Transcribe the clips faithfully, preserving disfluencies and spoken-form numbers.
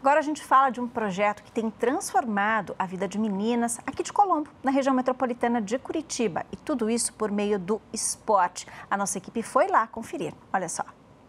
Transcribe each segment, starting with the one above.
Agora a gente fala de um projeto que tem transformado a vida de meninas aqui de Colombo, na região metropolitana de Curitiba. E tudo isso por meio do esporte. A nossa equipe foi lá conferir. Olha só.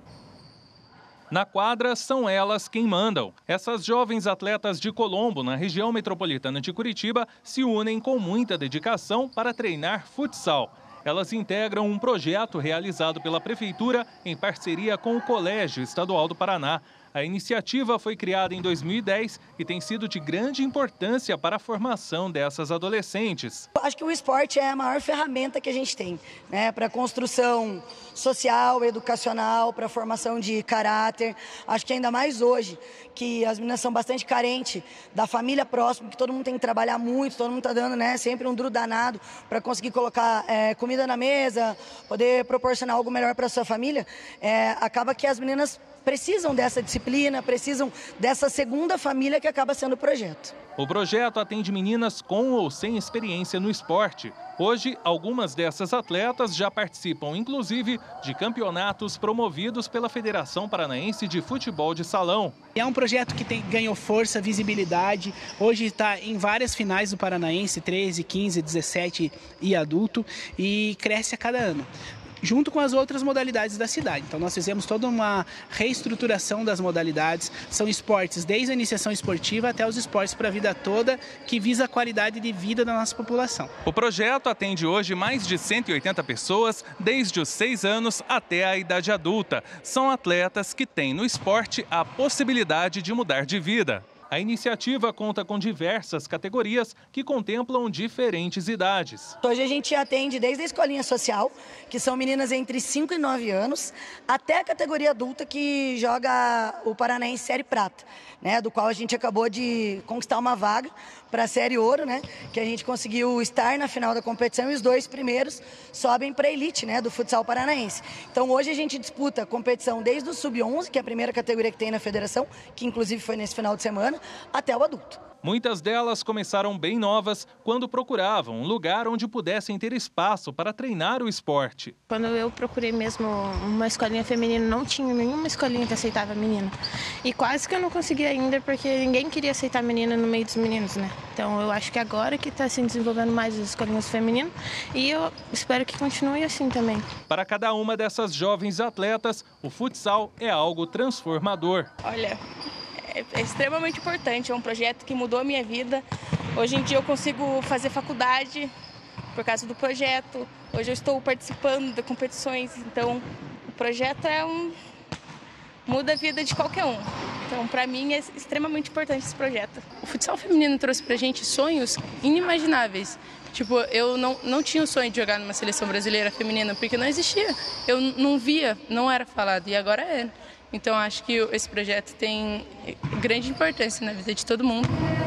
Na quadra, são elas quem mandam. Essas jovens atletas de Colombo, na região metropolitana de Curitiba, se unem com muita dedicação para treinar futsal. Elas integram um projeto realizado pela Prefeitura em parceria com o Colégio Estadual do Paraná. A iniciativa foi criada em dois mil e dez e tem sido de grande importância para a formação dessas adolescentes. Acho que o esporte é a maior ferramenta que a gente tem, né, para a construção social, educacional, para a formação de caráter. Acho que ainda mais hoje, que as meninas são bastante carentes da família próxima, que todo mundo tem que trabalhar muito, todo mundo está dando, né, sempre um duro danado para conseguir colocar é, comida na mesa, poder proporcionar algo melhor para a sua família. É, acaba que as meninas precisam dessa disciplina, precisam dessa segunda família que acaba sendo o projeto. O projeto atende meninas com ou sem experiência no esporte. Hoje, algumas dessas atletas já participam, inclusive, de campeonatos promovidos pela Federação Paranaense de Futebol de Salão. É um projeto que tem, ganhou força, visibilidade. Hoje está em várias finais do Paranaense, treze, quinze, dezessete e adulto, e cresce a cada ano, junto com as outras modalidades da cidade. Então nós fizemos toda uma reestruturação das modalidades. São esportes desde a iniciação esportiva até os esportes para a vida toda, que visa a qualidade de vida da nossa população. O projeto atende hoje mais de cento e oitenta pessoas, desde os seis anos até a idade adulta. São atletas que têm no esporte a possibilidade de mudar de vida. A iniciativa conta com diversas categorias que contemplam diferentes idades. Hoje a gente atende desde a escolinha social, que são meninas entre cinco e nove anos, até a categoria adulta que joga o Paranaense Série Prata, né, do qual a gente acabou de conquistar uma vaga para a Série Ouro, né, que a gente conseguiu estar na final da competição e os dois primeiros sobem para a elite, né, do futsal paranaense. Então hoje a gente disputa a competição desde o sub onze, que é a primeira categoria que tem na federação, que inclusive foi nesse final de semana, até o adulto. Muitas delas começaram bem novas quando procuravam um lugar onde pudessem ter espaço para treinar o esporte. Quando eu procurei mesmo uma escolinha feminina, não tinha nenhuma escolinha que aceitava menina. E quase que eu não consegui ainda, porque ninguém queria aceitar menina no meio dos meninos, né? Então eu acho que agora que está se desenvolvendo mais as escolinhas femininas e eu espero que continue assim também. Para cada uma dessas jovens atletas, o futsal é algo transformador. Olha, é extremamente importante, é um projeto que mudou a minha vida. Hoje em dia eu consigo fazer faculdade por causa do projeto. Hoje eu estou participando de competições, então o projeto é um... muda a vida de qualquer um. Então, para mim, é extremamente importante esse projeto. O futsal feminino trouxe pra gente sonhos inimagináveis. Tipo, eu não, não tinha o sonho de jogar numa seleção brasileira feminina, porque não existia. Eu não via, não era falado, e agora é. Então, acho que esse projeto tem grande importância na vida de todo mundo.